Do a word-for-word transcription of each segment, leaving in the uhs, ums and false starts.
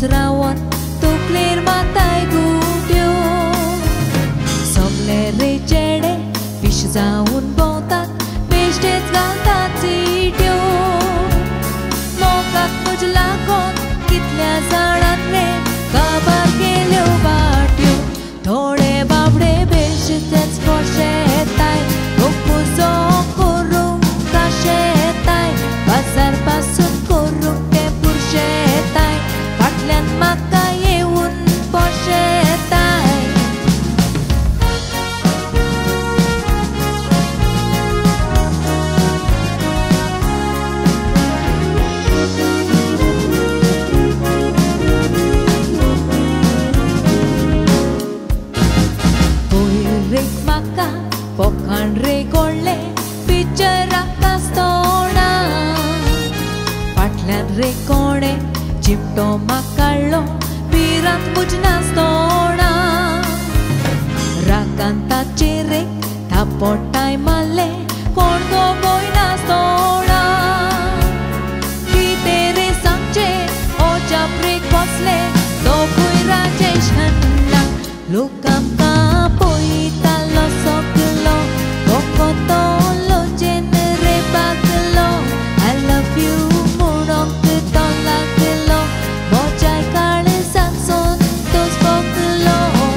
rawon tuklir matai gudio sogle re chede fish जाऊन भोवतात बेश्टेच घालतात चिड्यो मोगाक तुज लागोन कितल्या जाणांक रे काबार केल्यो वाट्यो थोडे बाबडे बेश्टेच पोरशे येताय गोपुजो करूंक काशे येताय बाजार पासून करूंक ते पुरशे येताय फाटल्यान म्हाका येवन पोरशे येताय पोखण रे कोळ्ळे पिक्चराक आसतना फाटल्यान रे कोणे चिमटो म्हाका काडलो पिरांत मुज नासतना रागान ताचेर एक थापोटाय मारले कोण तो गोंय नासतना कितें रे सांगचे ओ चापरेक बसले दोगूय राजेश हन्ना लोक आमकां पळयतालो सगलो कोकोतलो जेनरे बागलो I love you म्हणोंक तो लागलो मोजाय काळजाक संतोष भोगलो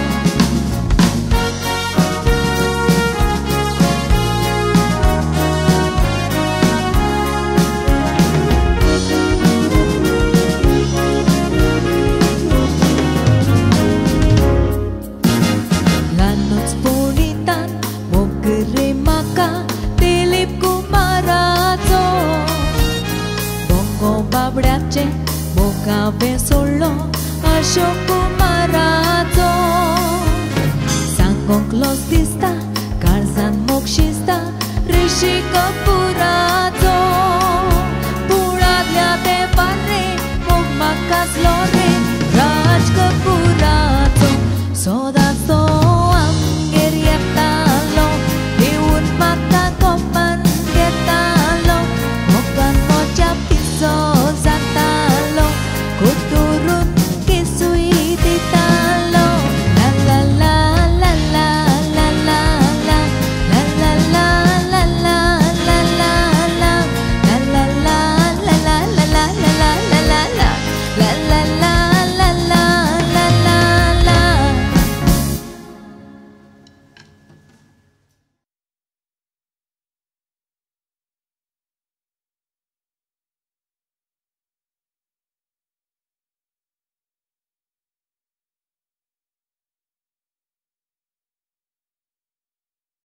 ल्हानूच पुणितान मोग रे म्हाका दिलीप कुमाराचो बोंगो बाबड्याचे मोग हांवें सोडलो अशोक कुमाराचो सांगोंक लज दिसता काळजान मोग शिजता ऋषी कपुराचो पुळांतल्या तेंपार रे मोग म्हाका आसलो रे